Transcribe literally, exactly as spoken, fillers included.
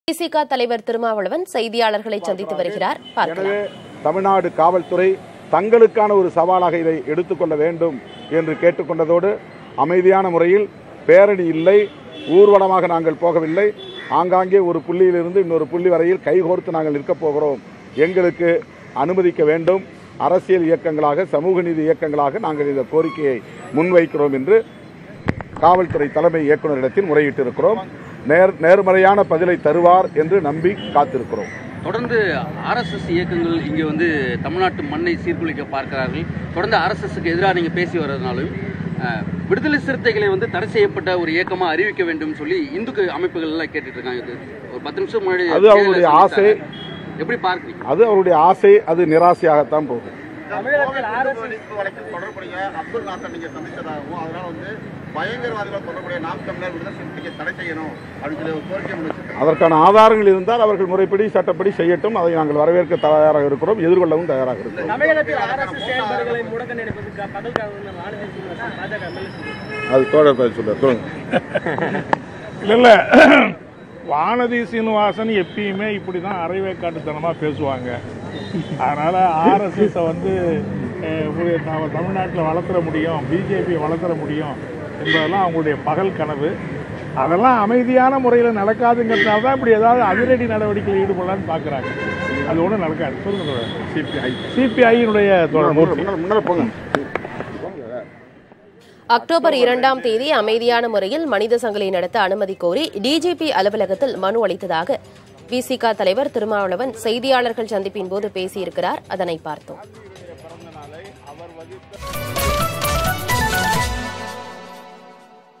விசிக தலைவர் திருமாவளவன் செய்தியாளர்களை சந்தித்து வருகிறார். எனவே தமிழ்நாடு காவல்துறை தங்களுக்கான ஒரு சவாலாக இதை எடுத்துக்கொள்ள வேண்டும் என்று கேட்டுக்கொண்டதோடு அமைதியான முறையில் பேரணி இல்லை, ஊர்வலமாக நாங்கள் போகவில்லை. ஆங்காங்கே ஒரு புள்ளியிலிருந்து இன்னொரு புள்ளி வரையில் கைகோர்த்து நாங்கள் நிற்கப் போகிறோம். எங்களுக்கு அனுமதிக்க வேண்டும். அரசியல் இயக்கங்களாக, சமூக நீதி இயக்கங்களாக நாங்கள் இந்த கோரிக்கையை முன்வைக்கிறோம் என்று காவல்துறை தலைமை இயக்குநரிடத்தில் முறையிட்டிருக்கிறோம். நேர் நேர்மறையான பதிலை தருவார் என்று நம்பி காத்திருக்கிறோம். தொடர்ந்து ஆர்எஸ்எஸ் இயக்கங்கள் இங்கே வந்து தமிழ்நாட்டு மண்ணை சீர்குலைக்க பார்க்கிறார்கள். தொடர்ந்து ஆர்எஸ்எஸ்க்கு எதிராக நீங்கள் பேசி வர்றதுனாலும் விடுதலை சிறுத்தைகளை வந்து தடை செய்யப்பட்ட ஒரு இயக்கமாக அறிவிக்க வேண்டும் சொல்லி இந்து அமைப்புகள் எல்லாம் கேட்டுட்டு இருக்காங்க. ஒரு பத்து நிமிஷம் முன்னாடி அது அவருடைய ஆசை. எப்படி பார்க்கிறீங்க? அது அவருடைய ஆசை. அது நிராசையாகத்தான் போகும். தொடர்புடைய அப்துல் நாசர் நீங்க சந்தித்ததாகவும் அதனால வந்து பயங்கரவாதிகள் தொடர்புடைய நாம் தமிழர் விடுதலை சிறுத்தைகளை தடை செய்யணும் அப்படின்னு ஒரு கோரிக்கை முன்வைச்சிருக்காங்க. அதற்கான ஆதாரங்கள் இருந்தால் அவர்கள் முறைப்படி சட்டப்படி செய்யட்டும். அதை நாங்கள் வரவேற்க தயாராக இருக்கிறோம், எதிர்கொள்ளவும் தயாராக இருக்கிறோம். அது தோழர் பதில் சொல்ல இல்ல வானதி சீனிவாசன் எப்பயுமே இப்படிதான் அரைவேக்காட்டுத்தனமா பேசுவாங்க. அதனால ஆர்எஸ்எஸ் வந்து தமிழ்நாட்டில் வளர்த்துற முடியும், பிஜேபி வளர்த்துற முடியும் என்பதெல்லாம் அவங்களுடைய பகல் கனவு. அதெல்லாம் அமைதியான முறையில் நடக்காதுங்கிறதுனால தான் இப்படி ஏதாவது அதிரடி நடவடிக்கையில் ஈடுபடலான்னு பார்க்குறாங்க. அது ஒன்றும் நடக்காது. சொல்லுங்க சிபிஐ சிபிஐயினுடைய முன்னாடி போங்க. அக்டோபர் இரண்டாம் தேதி அமைதியான முறையில் மனித சங்கிலி நடத்த அனுமதி கோரி டிஜிபி அலுவலகத்தில் மனு அளித்ததாக விசிக தலைவர் திருமாவளவன் செய்தியாளர்கள் சந்திப்பின் போது பேசியிருக்கிறார். அதனை பார்த்தோம்.